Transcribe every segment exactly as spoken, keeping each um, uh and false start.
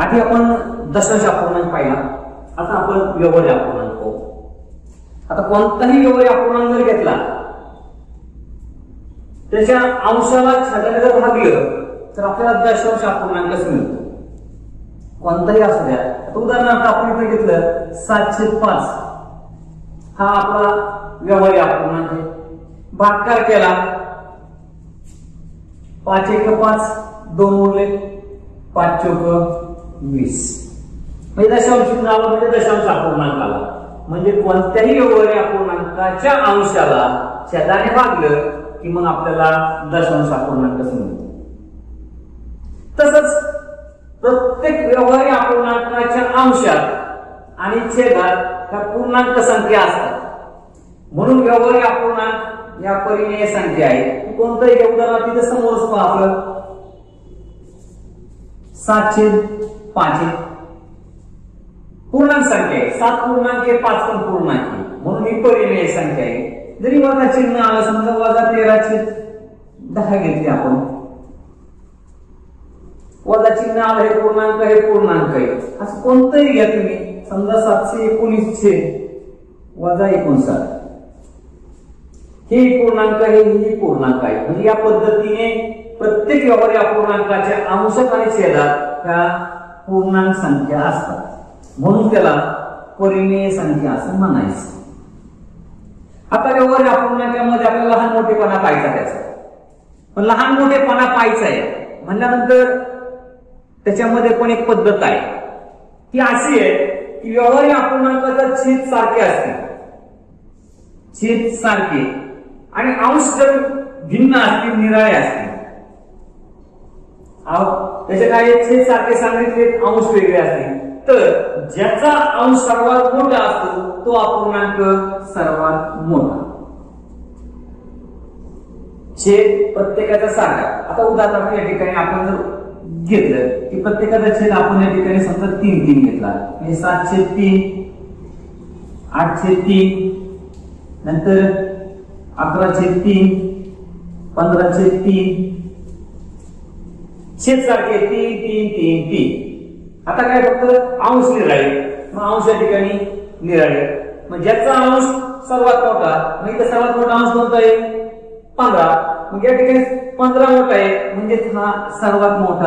आधी आपण दशांश अपूर्णांक पाहिला, आता आपण व्यवहार्य अपूर्णांक पाहू। आता कोणताही व्यवहार्य अपूर्णांक जर घेतला त्याच्या अंशाला छेदाने जर भागलं तर आपल्याला दशांश अपूर्णांकच मिळतो, कोणताही असू द्या। आता उदाहरणार्थ आपण इथे घेतलं सातशे पाच, हा आपला व्यवहार्य अपूर्णांक आहे। भागाकार केला, पाच एक पाच, दोन उरले, पाच चौक वीस, म्हणजे दशांश आला म्हणजे दशांश अपूर्णांक आला। म्हणजे कोणत्याही व्यवहार्य अपूर्णांकाच्या अंशाला छेदाने भागलं की मग आपल्याला दशांश अपूर्णांकच मिळतो। तसंच प्रत्येक व्यवहार्य अपूर्णांकाच्या अंशात आणि छेदात ह्या पूर्णांक संख्या असतात, म्हणून व्यवहार्य अपूर्णांक या परिमेय संख्या आहे। कोणतंही उदाहरण तिथे समोरच पहा, आपलं सातशे पाच पूर्णांक संख्या आहे, सात पूर्णांक आहे, पाच पण पूर्णांक आहे, म्हणून ही परिमेय संख्या आहे। जरी वजा चिन्ह आलं, समजा वजा तेराशे दहा घेतले आपण, वजा चिन्ह आलं हे पूर्णांक हे पूर्णांक आहे, असं कोणतंही घ्या तुम्ही। समजा सातशे एकोणीस छे वजा एकोणसाठ, हे पूर्णांक आहे, ही पूर्णांक आहे। म्हणजे या पद्धतीने प्रत्येक व्यवहार्य अपूर्णांकाच्या अंशात आणि छेदात ह्या पूर्णांक संख्या असतात, म्हणून त्याला परिमेय संख्या असं म्हणायचं। आता व्यवहार्य अपूर्णांकामध्ये आपल्याला लहान मोठेपणा पाहायचा त्याचा, पण लहान मोठेपणा पाहायचा आहे म्हणल्यानंतर त्याच्यामध्ये पण एक पद्धत आहे, ती अशी आहे की व्यवहार्य अपूर्णांकाचा छेद सारखे असते, छेद सारखे, आणि अंश जर भिन्न असतील, निराळे असतील, त्याचे काय छेद सारखे सांगितले, अंश वेगळे असतील, तर ज्याचा अंश सर्वात मोठा असतो तो अपूर्णांक सर्वात मोठा, छेद प्रत्येकाचा सारखा। आता उदाहरणार्थ या ठिकाणी आपण जर घेतलं की प्रत्येकाचा छेद आपण या ठिकाणी समजा तीन तीन घेतला, म्हणजे सातशे तीन, आठशे तीन, नंतर अकराशे तीन, पंधराशे तीन, छेद सारखे तीन तीन तीन तीन। आता काय फक्त अंश निराळे, मग अंश या ठिकाणी निराळे, मग ज्याचा अंश सर्वात मोठा, मग इथे सर्वात मोठा अंश कोणता आहे पंधरा, मग या ठिकाणी पंधरा मोठा आहे, म्हणजे हा सर्वात मोठा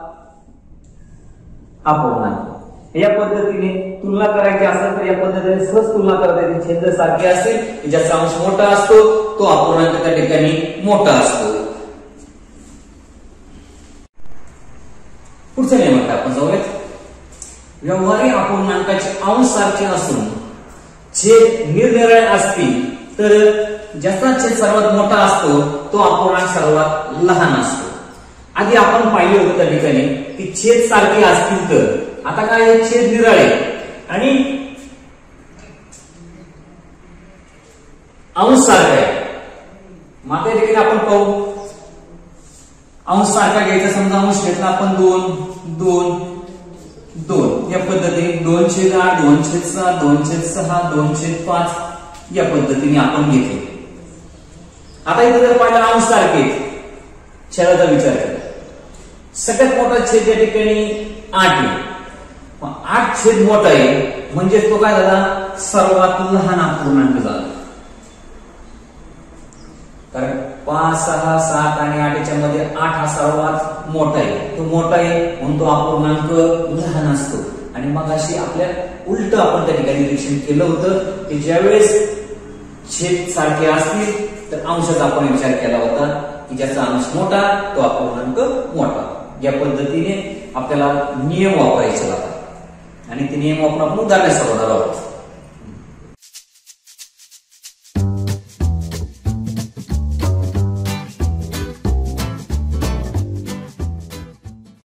अपूर्णांक। या पद्धतीने तुलना करायची असेल तर या पद्धतीने सहज तुलना करता येते। छेद सारखे असेल, ज्याचा अंश मोठा असतो तो अपूर्णांक त्या ठिकाणी मोठा असतो। पुढच्या नियमात आपण जाऊयात। व्यवहार्य अपूर्णांकाचे अंश सारखे असून छेद निरनिराळे असतील तर ज्याचा छेद सर्वात मोठा असतो तो अपूर्णांक सर्वात लहान असतो। आधी आपण पाहिले होते त्या ठिकाणी की छेद सारखे असतील तर, आता काय छेद निराळे आणि अंश सारखा आहे, मग त्या ठिकाणी आपण पाहू अंश सारखा घ्यायचा। समजा अंश घेतला आपण दोन दोन दोन, या पद्धतीने दोन छेद आठ, दोन छेद सात, दोन छेद सहा, दोन छेद पाच, या पद्धतीने आपण घेतले। आता इथे जर पाहिलं अंश सारखे छेदाचा विचार केला, सगळ्यात मोठा छेद या ठिकाणी आठ आहे, आठ छेद मोठा आहे म्हणजे तो काय झाला सर्वात लहान अपूर्णांक झाला, कारण पाच सहा सात आणि आठ याच्यामध्ये आठ हा सर्वात मोठा आहे, तो मोठा आहे म्हणून तो अपूर्णांक लहान असतो। आणि मग अशी आपल्या उलट आपण त्या ठिकाणी निरीक्षण केलं होतं की ज्यावेळेस छेद सारखे असतील तर अंशाचा आपण विचार केला होता की ज्याचा अंश मोठा तो अपूर्णांक मोठा। या पद्धतीने आपल्याला नियम वापरायचे लागतात आणि ते नियम वापरून आपण उदाहरणे सोडवणार आहोत।